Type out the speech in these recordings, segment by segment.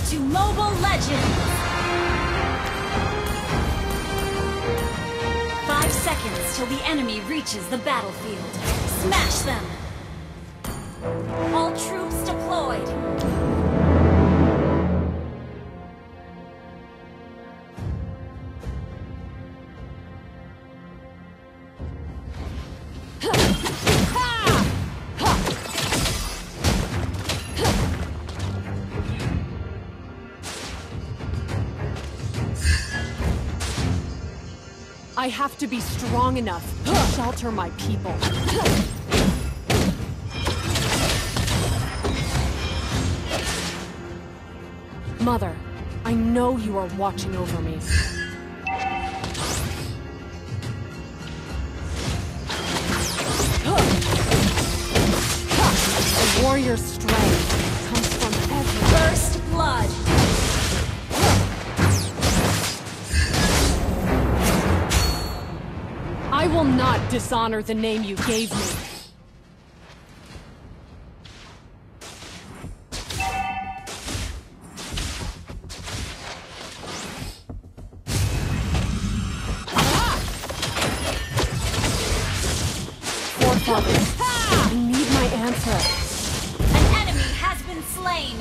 to Mobile Legends! 5 seconds till the enemy reaches the battlefield. Smash them! All troops deployed! I have to be strong enough to shelter my people. Mother, I know you are watching over me. A warrior's strength comes from every First blood! I will not dishonor the name you gave me. Forefathers, I need my answer. An enemy has been slain!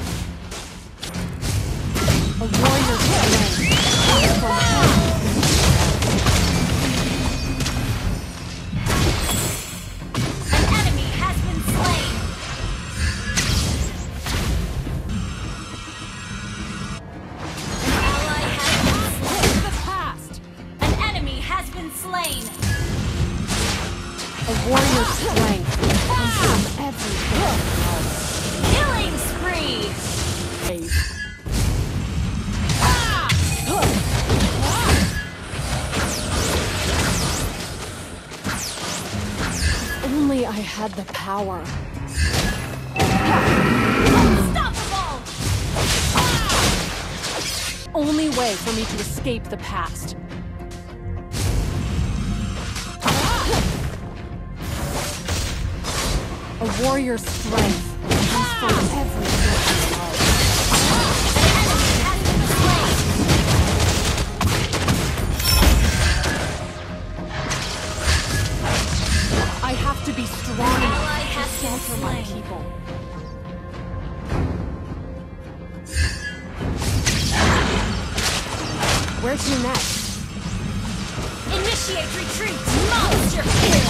A warrior's strength comes from every slain! A warrior's strength comes from everything. Killing spree! If only I had the power. Unstoppable! Only way for me to escape the past. A warrior's strength comes from everything. I have to be strong enough to shelter my people. Where to next? Initiate retreat! Monster kill!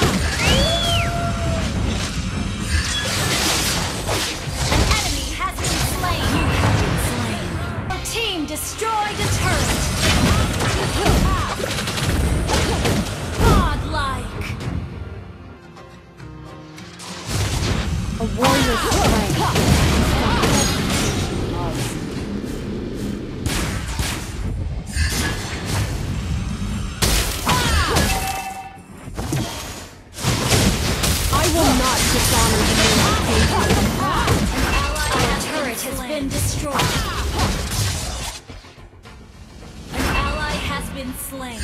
Destroyed a turret! Godlike! A warrior's strength. I will not dishonor the name of An turret has been destroyed. Been slain.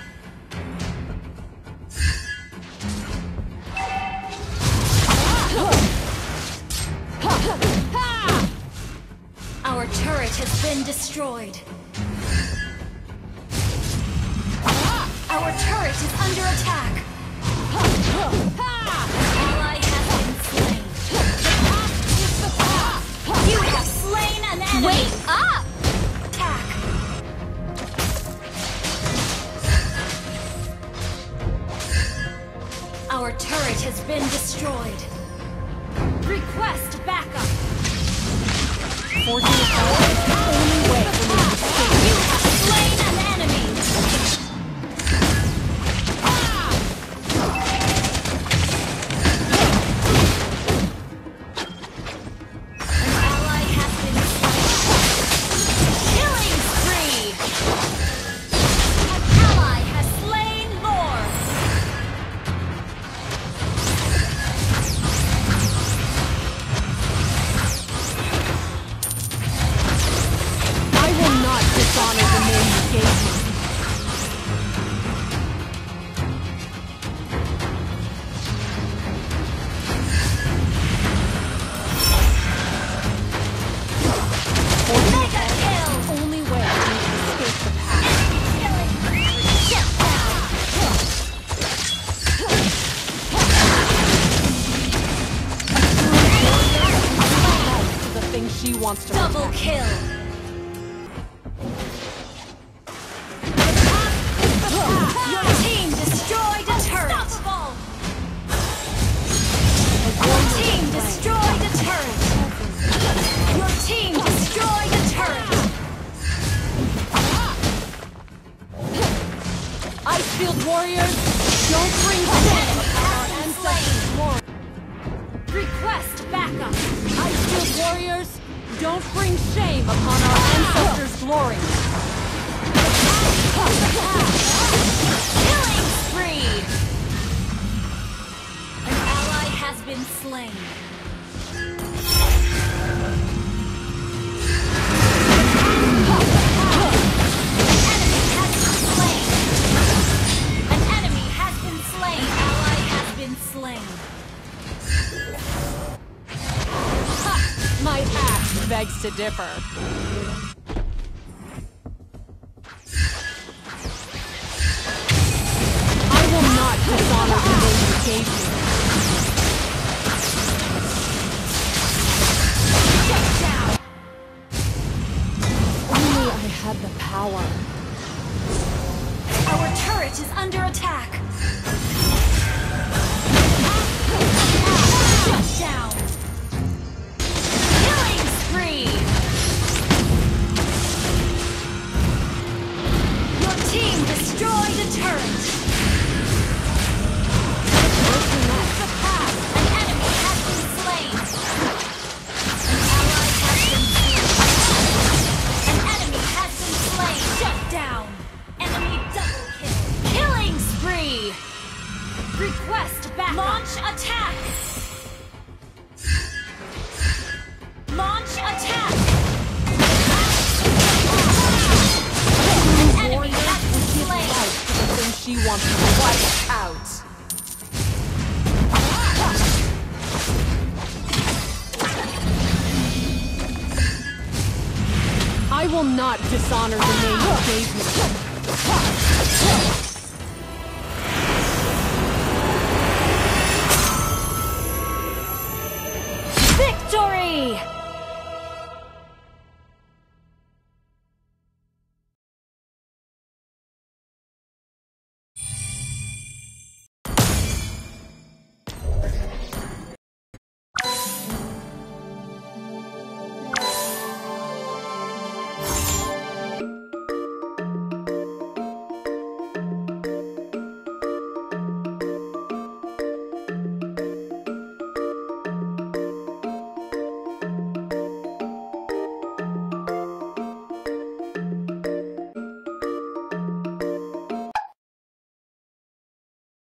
Our turret has been destroyed. Our turret is under attack. Ally has been slain. You have slain an enemy. Wait up! Our turret has been destroyed. Request backup. Fortune is the only way for me to escape. You have slain an enemy. An ally has been slain. Killing spree. An ally has slain Lord. wants to Double protect. kill. Your team destroyed a turret. Your team destroyed a turret. Your team destroyed a turret. Icefield warriors, don't bring shame upon our ancestors' glory. Request backup. Icefield warriors, don't bring shame upon our ancestors' glory. Killing spree. An ally has been slain. An enemy has been slain. Ally has been slain. My axe begs to differ. I will not dishonor the name you gave me. Shut down. Only I had the power. Our turret is under attack. Shut down. Killing spree. Your team destroyed a turret. It's a pass. An enemy has been slain. An ally has been slain. An enemy has been slain. Shut down. Enemy double kill. Killing spree. Request back. Launch attack. Launch attack. An enemy has been slain. Life to the thing she wants to wipe out. I will not dishonor the name you gave me.